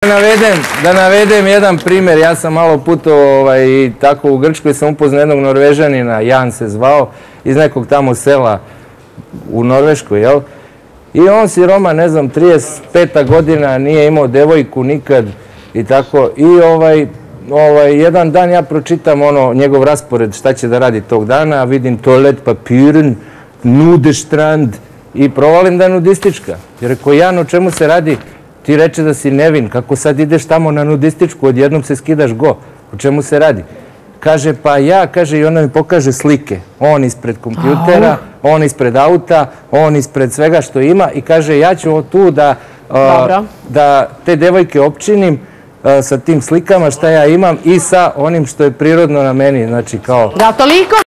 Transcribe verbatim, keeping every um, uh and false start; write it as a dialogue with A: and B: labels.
A: navedem, da navedem jedan primjer, ja sam malo putovao ovaj, i tako u Grčkoj sam upoznao jednog Norvežanina, Jan se zvao, iz nekog tamo sela u Norveškoj, jel? I on siroma, ne znam, trideset peta godina, nije imao devojku nikad i tako. I ovaj, ovaj, jedan dan ja pročitam ono, njegov raspored šta će da radi tog dana, vidim toalet papiren, nudestrand i provalim da je nudistička. Jer rekao, Jan, o čemu se radi? Ti reče da si nevin, kako sad ideš tamo na nudističku, odjednom se skidaš go. O čemu se radi? Kaže, pa ja, kaže, i ona mi pokaže slike. On ispred kompjutera, on ispred auta, on ispred svega što ima i kaže, ja ću tu da, da te devojke opčinim sa tim slikama šta ja imam i sa onim što je prirodno na meni. Znači, kao...
B: Da, toliko